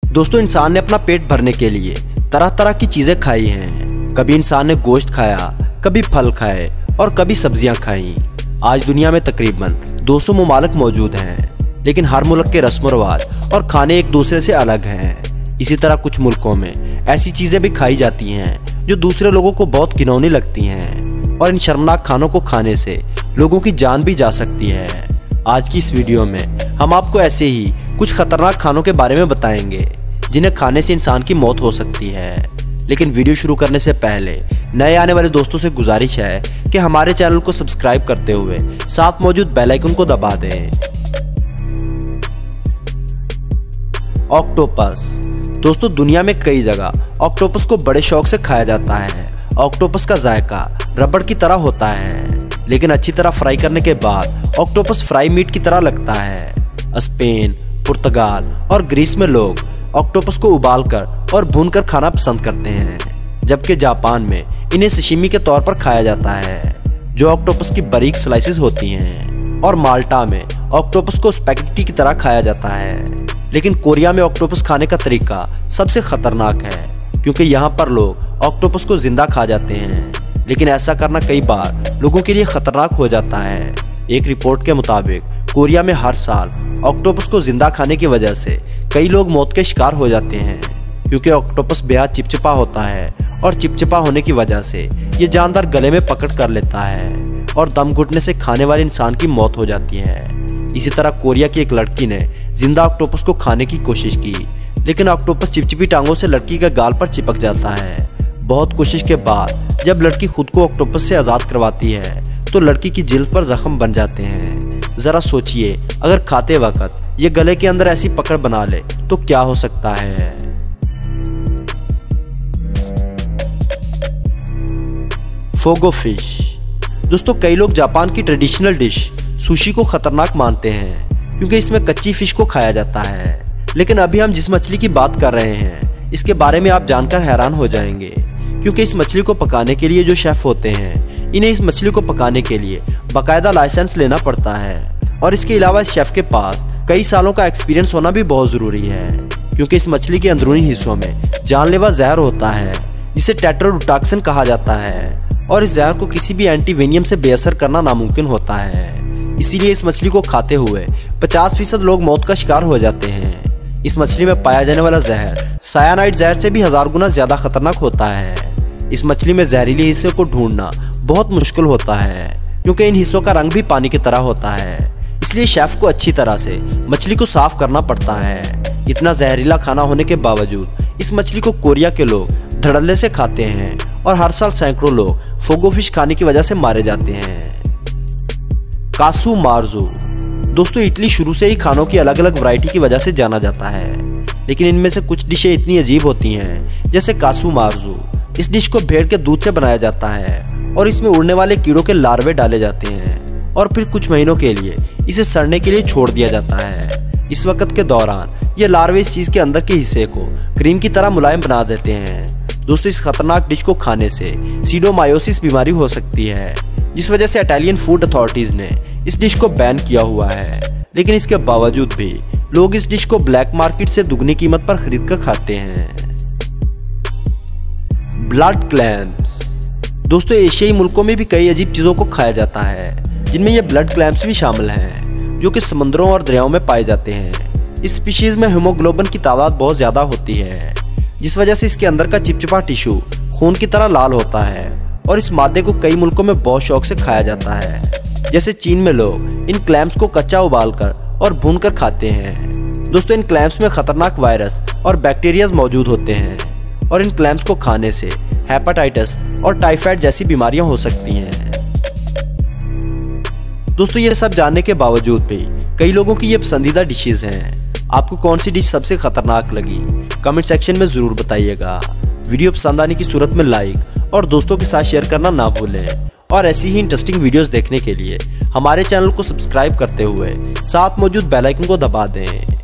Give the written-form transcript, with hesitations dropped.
दोस्तों, इंसान ने अपना पेट भरने के लिए तरह तरह की चीजें खाई हैं। कभी इंसान ने गोश्त खाया, कभी फल खाए और कभी सब्जियां खाई। आज दुनिया में तकरीबन 200 ममालिक मौजूद हैं, लेकिन हर मुल्क के रस्म रिवाज और खाने एक दूसरे से अलग हैं। इसी तरह कुछ मुल्कों में ऐसी चीजें भी खाई जाती हैं जो दूसरे लोगों को बहुत घिनौनी लगती हैं, और इन शर्मनाक खानों को खाने से लोगों की जान भी जा सकती है। आज की इस वीडियो में हम आपको ऐसे ही कुछ खतरनाक खानों के बारे में बताएंगे जिन्हें खाने से इंसान की मौत हो सकती है। लेकिन वीडियो शुरू करने से पहले नए आने वाले दोस्तों से गुजारिश है कि हमारे चैनल को सब्सक्राइब करते हुए साथ मौजूद बेल आइकन को दबा दें। ऑक्टोपस। दोस्तों, दुनिया में कई जगह ऑक्टोपस को बड़े शौक से खाया जाता है। ऑक्टोपस का जायका रबड़ की तरह होता है, लेकिन अच्छी तरह फ्राई करने के बाद ऑक्टोपस फ्राई मीट की तरह लगता है। स्पेन, पुर्तगाल और ग्रीस में लोग ऑक्टोपस को उबालकर और भूनकर खाना पसंद करते हैं, जबकि जापान में इन्हें सशिमी के तौर पर खाया जाता है, जो ऑक्टोपस की बारीक स्लाइसेस होती हैं। और माल्टा में ऑक्टोपस को स्पैगेटी की तरह खाया जाता है। लेकिन कोरिया में ऑक्टोपस खाने का तरीका सबसे खतरनाक है, क्योंकि यहाँ पर लोग ऑक्टोपस को जिंदा खा जाते हैं, लेकिन ऐसा करना कई बार लोगों के लिए खतरनाक हो जाता है। एक रिपोर्ट के मुताबिक कोरिया में हर साल ऑक्टोपस को जिंदा खाने की वजह से कई लोग मौत के शिकार हो जाते हैं, क्योंकि ऑक्टोपस बेहद चिपचिपा होता है और चिपचिपा होने की वजह से ये जानदार गले में पकड़ कर लेता है और दम घुटने से खाने वाले इंसान की मौत हो जाती है। इसी तरह कोरिया की एक लड़की ने जिंदा ऑक्टोपस को खाने की कोशिश की, लेकिन ऑक्टोपस चिपचिपी टांगों से लड़की के गाल पर चिपक जाता है। बहुत कोशिश के बाद जब लड़की खुद को ऑक्टोपस से आज़ाद करवाती है तो लड़की की जिल्द पर जख्म बन जाते हैं। जरा सोचिए, अगर खाते वक्त ये गले के अंदर ऐसी पकड़ बना ले तो क्या हो सकता है। Fogo fish. दोस्तों, कई लोग जापान की ट्रेडिशनल डिश सुशी को खतरनाक मानते हैं, क्योंकि इसमें कच्ची फिश को खाया जाता है। लेकिन अभी हम जिस मछली की बात कर रहे हैं, इसके बारे में आप जानकर हैरान हो जाएंगे, क्योंकि इस मछली को पकाने के लिए जो शेफ होते हैं, इन्हें इस मछली को पकाने के लिए बाकायदा लाइसेंस लेना पड़ता है। और इसके अलावा इस शेफ के पास कई सालों का एक्सपीरियंस होना भी बहुत ज़रूरी है, क्योंकि इस मछली के अंदरूनी हिस्सों में जानलेवा जहर होता है, जिसे टेट्राडोटॉक्सिन कहा जाता है, और इस जहर को किसी भी एंटीवेनियम से बेअसर करना नामुमकिन होता है। इसीलिए इस मछली को खाते हुए 50% लोग मौत का शिकार हो जाते हैं। इस मछली में पाया जाने वाला जहर सायानाइड जहर से भी 1000 गुना ज़्यादा खतरनाक होता है। इस मछली में जहरीले हिस्से को ढूंढना बहुत मुश्किल होता है, क्योंकि इन हिस्सों का रंग भी पानी की तरह होता है। इसलिए शेफ को अच्छी तरह से मछली को साफ करना पड़ता है। इतना जहरीला खाना होने के बावजूद इस मछली को कोरिया के लोग धड़ल्ले से खाते हैं, और हर साल सैकड़ों लोग फोगो फिश खाने की वजह से मारे जाते हैं। कासू मार्जू। दोस्तों, इटली शुरू से ही खानों की अलग अलग वैरायटी की वजह से जाना जाता है, लेकिन इनमें से कुछ डिशें इतनी अजीब होती हैं, जैसे कासू मार्जू। इस डिश को भेड़ के दूध से बनाया जाता है और इसमें उड़ने वाले कीड़ों के लार्वे डाले जाते हैं, और फिर कुछ महीनों के लिए इसे सड़ने के लिए छोड़ दिया जाता है। इस वक्त के दौरान ये लार्वे इस चीज के अंदर के हिस्से को क्रीम की तरह मुलायम बना देते हैं। दोस्तों, इस खतरनाक डिश को खाने से सीडोमायोसिस बीमारी हो सकती है, जिस वजह से इटालियन फूड अथॉरिटीज ने इस डिश को बैन किया हुआ है। लेकिन इसके बावजूद भी लोग इस डिश को ब्लैक मार्केट से दुगनी कीमत पर खरीद कर खाते हैं। Blood clams. दोस्तों, एशियाई मुल्कों में भी कई अजीब चीजों को खाया जाता है, जिनमें ये ब्लड क्लैम्स भी शामिल हैं, जो कि समुद्रों और दरियाओं में पाए जाते हैं। इस स्पीशीज में हीमोग्लोबिन की तादाद बहुत ज्यादा होती है, जिस वजह से इसके अंदर का चिपचिपा टिश्यू खून की तरह लाल होता है, और इस मादे को कई मुल्कों में बहुत शौक से खाया जाता है। जैसे चीन में लोग इन क्लैम्स को कच्चा उबालकर और भूनकर खाते हैं। दोस्तों, इन क्लैम्स में खतरनाक वायरस और बैक्टीरियाज मौजूद होते हैं, और इन क्लैम्स को खाने से हेपेटाइटिस और टाइफाइड जैसी बीमारियां हो सकती हैं। दोस्तों, ये सब जानने के बावजूद भी कई लोगों की ये पसंदीदा डिशेज हैं। आपको कौन सी डिश सबसे खतरनाक लगी, कमेंट सेक्शन में जरूर बताइएगा। वीडियो पसंद आने की सूरत में लाइक और दोस्तों के साथ शेयर करना ना भूलें, और ऐसी ही इंटरेस्टिंग वीडियोस देखने के लिए हमारे चैनल को सब्सक्राइब करते हुए साथ मौजूद बेल आइकन को दबा दें।